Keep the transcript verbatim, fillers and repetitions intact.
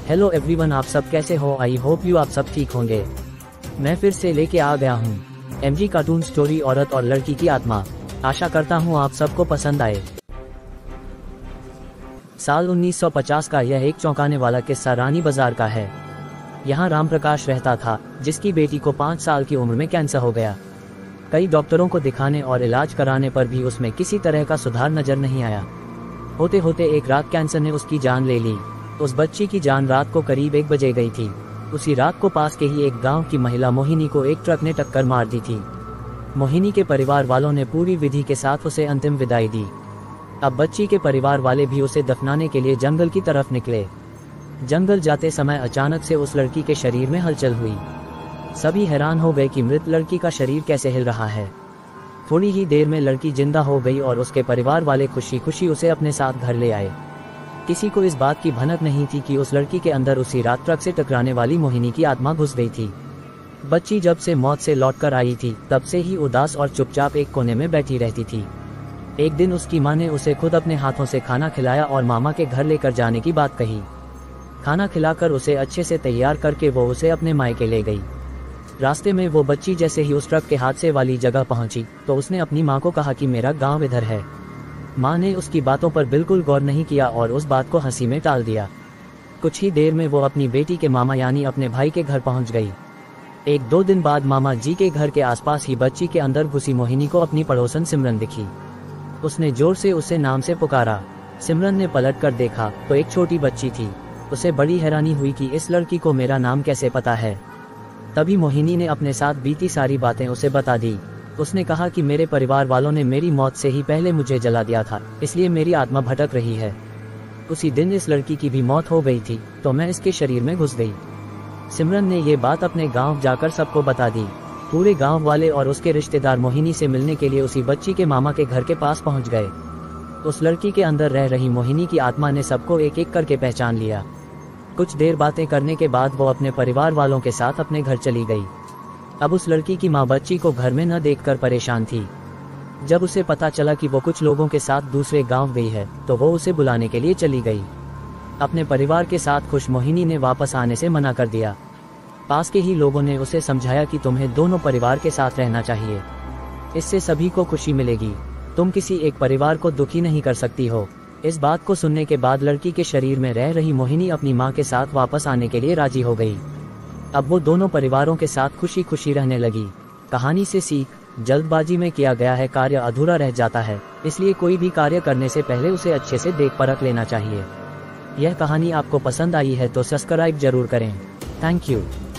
Hello everyone, आप सब कैसे हो? आई होप यू आप सब ठीक होंगे। मैं फिर से लेके आ गया हूँ एमजी कार्टून स्टोरी औरत और लड़की की आत्मा। आशा करता हूँ आप सबको पसंद आए। साल उन्नीस सौ पचास का यह एक चौंकाने वाला किस्सा रानी बाजार का है। यहाँ राम प्रकाश रहता था, जिसकी बेटी को पाँच साल की उम्र में कैंसर हो गया। कई डॉक्टरों को दिखाने और इलाज कराने पर भी उसमें किसी तरह का सुधार नजर नहीं आया। होते होते एक रात कैंसर ने उसकी जान ले ली। उस बच्ची की जान रात को करीब एक बजे गई थी। उसी रात को पास के ही एक गांव की महिला मोहिनी को एक ट्रक ने टक्कर मार दी थी। मोहिनी के परिवार वालों ने पूरी विधि के साथ उसे अंतिम विदाई दी। अब बच्ची के परिवार वाले भी उसे दफनाने के लिए जंगल की तरफ निकले। जंगल जाते समय अचानक से उस लड़की के शरीर में हलचल हुई। सभी हैरान हो गए कि मृत लड़की का शरीर कैसे हिल रहा है। थोड़ी ही देर में लड़की जिंदा हो गई और उसके परिवार वाले खुशी खुशी उसे अपने साथ घर ले आए। किसी को इस बात की भनक नहीं थी कि उस लड़की के अंदर उसी रात ट्रक से टकराने वाली मोहिनी की आत्मा घुस गई थी। बच्ची जब से मौत से लौटकर आई थी, तब से ही उदास और चुपचाप एक कोने में बैठी रहती थी। एक दिन उसकी माँ ने उसे खुद अपने हाथों से खाना खिलाया और मामा के घर लेकर जाने की बात कही। खाना खिलाकर उसे अच्छे से तैयार करके वो उसे अपने मायके ले गई। रास्ते में वो बच्ची जैसे ही उस ट्रक के हादसे वाली जगह पहुंची, तो उसने अपनी माँ को कहा कि मेरा गांव इधर है। माँ ने उसकी बातों पर बिल्कुल गौर नहीं किया और उस बात को हंसी में टाल दिया। कुछ ही देर में वो अपनी बेटी के मामा यानी अपने भाई के घर पहुंच गई। एक दो दिन बाद मामा जी के घर के आसपास ही बच्ची के अंदर घुसी मोहिनी को अपनी पड़ोसन सिमरन दिखी। उसने जोर से उसे नाम से पुकारा। सिमरन ने पलट कर देखा तो एक छोटी बच्ची थी। उसे बड़ी हैरानी हुई कि इस लड़की को मेरा नाम कैसे पता है। तभी मोहिनी ने अपने साथ बीती सारी बातें उसे बता दी। उसने कहा कि मेरे परिवार वालों ने मेरी मौत से ही पहले मुझे जला दिया था, इसलिए मेरी आत्मा भटक रही है। उसी दिन इस लड़की की भी मौत हो गई थी, तो मैं इसके शरीर में घुस गई। सिमरन ने ये बात अपने गांव जाकर सबको बता दी। पूरे गांव वाले और उसके रिश्तेदार मोहिनी से मिलने के लिए उसी बच्ची के मामा के घर के पास पहुंच गए। उस लड़की के अंदर रह रही मोहिनी की आत्मा ने सबको एक एक करके पहचान लिया। कुछ देर बातें करने के बाद वो अपने परिवार वालों के साथ अपने घर चली गई। अब उस लड़की की माँ बच्ची को घर में न देखकर परेशान थी। जब उसे पता चला कि वो कुछ लोगों के साथ दूसरे गांव गई है, तो वो उसे बुलाने के लिए चली गई। अपने परिवार के साथ खुश मोहिनी ने वापस आने से मना कर दिया। पास के ही लोगों ने उसे समझाया कि तुम्हें दोनों परिवार के साथ रहना चाहिए, इससे सभी को खुशी मिलेगी। तुम किसी एक परिवार को दुखी नहीं कर सकती हो। इस बात को सुनने के बाद लड़की के शरीर में रह रही मोहिनी अपनी माँ के साथ वापस आने के लिए राजी हो गई। अब वो दोनों परिवारों के साथ खुशी खुशी रहने लगी। कहानी से सीख, जल्दबाजी में किया गया है कार्य अधूरा रह जाता है, इसलिए कोई भी कार्य करने से पहले उसे अच्छे से देख परख लेना चाहिए। यह कहानी आपको पसंद आई है तो सब्सक्राइब जरूर करें। Thank you.